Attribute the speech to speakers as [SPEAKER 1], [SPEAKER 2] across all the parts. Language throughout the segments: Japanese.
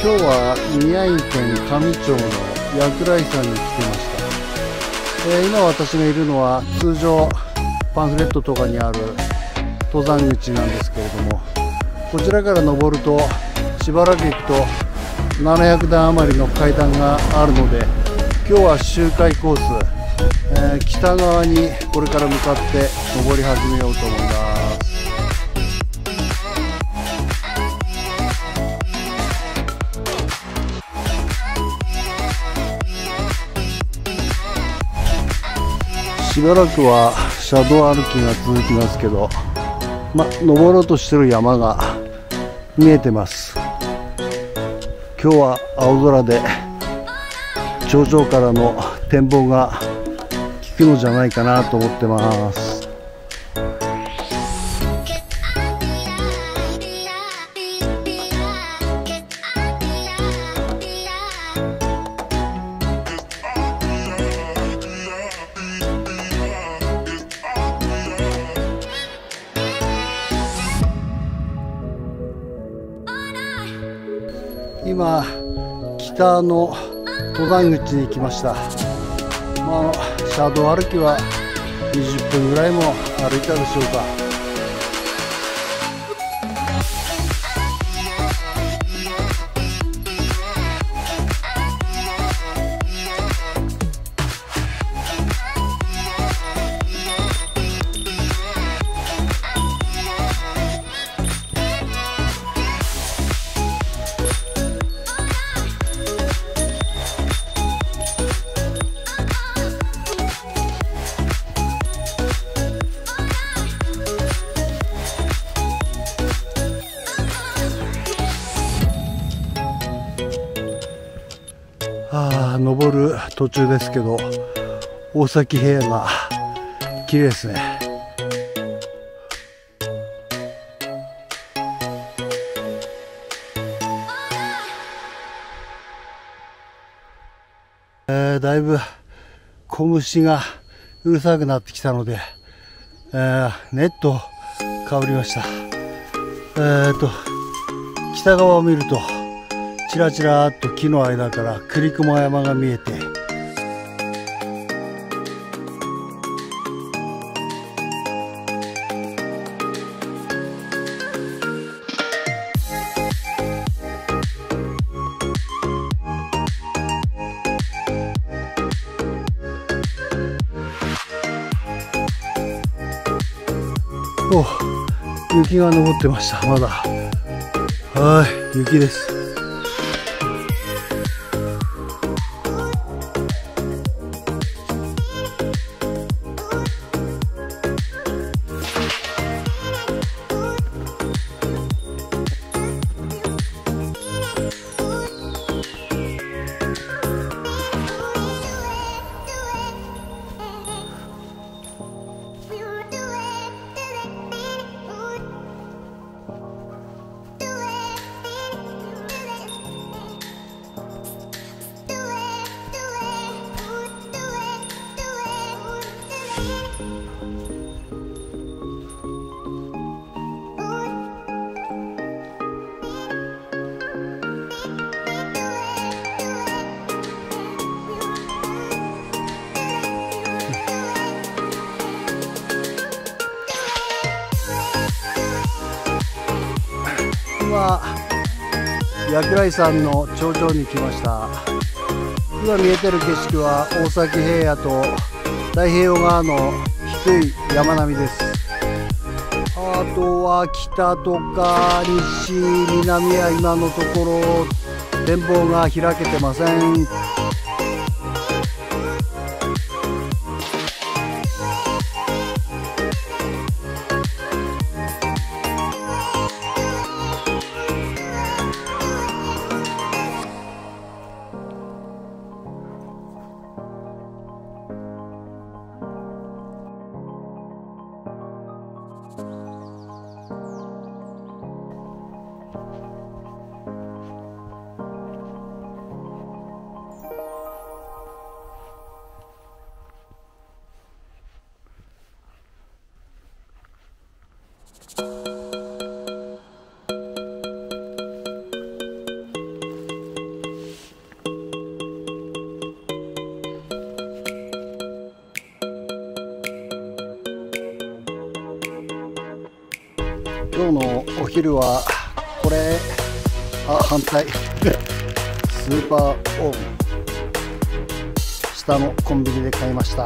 [SPEAKER 1] 今日は宮城県香美町の薬来山に来てました。今私がいるのは通常パンフレットとかにある登山口なんですけれども、こちらから登るとしばらく行くと700段余りの階段があるので、今日は周回コース、北側にこれから向かって登り始めようと思います。しばらくは車道歩きが続きますけど、登ろうとしてる山が見えてます。今日は青空で頂上からの展望が効くのじゃないかなと思ってます。今北の登山口に来ました。車道歩きは20分ぐらいも歩いたでしょうか。登る途中ですけど、大崎平野が綺麗ですね。だいぶ小虫がうるさくなってきたので、ネットをかぶりました。北側を見るとちらちらっと木の間から栗雲山が見えて、雪が残ってました。まだ雪です。今薬来山の頂上に来ました。今見えてる景色は大崎平野と太平洋側の低い山並みです。あとは北とか西、南は今のところ展望が開けてません。 今日のお昼はこれ、反対スーパーオーブン下のコンビニで買いました。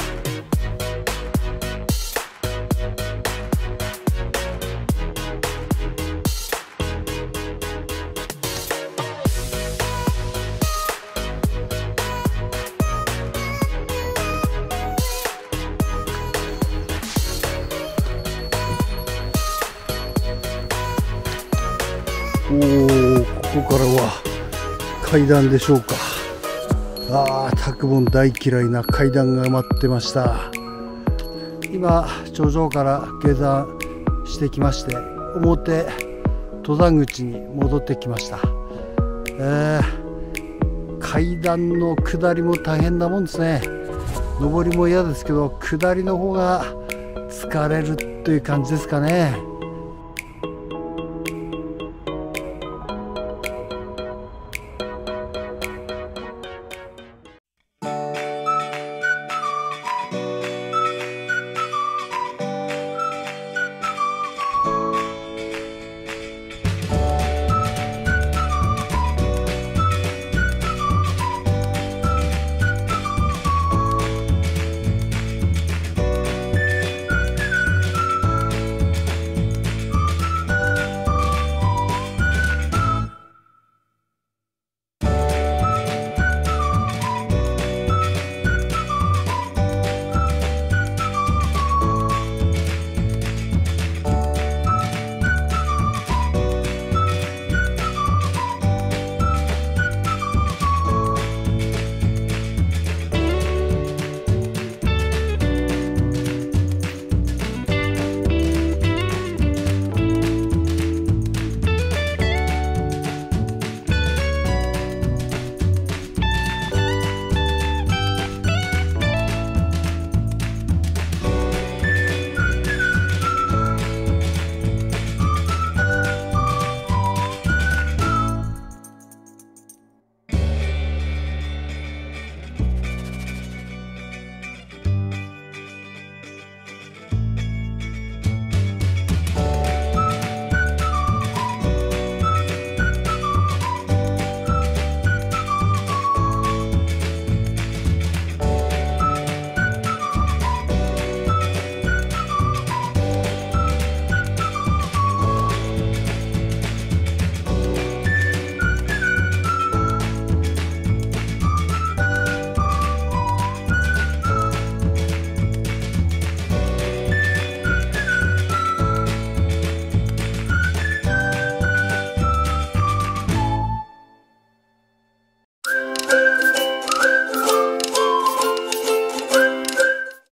[SPEAKER 1] おー、ここからは階段でしょうか。タクボン大嫌いな階段が待ってました。今頂上から下山してきまして、表登山口に戻ってきました。階段の下りも大変なもんですね。上りも嫌ですけど下りの方が疲れるという感じですかね。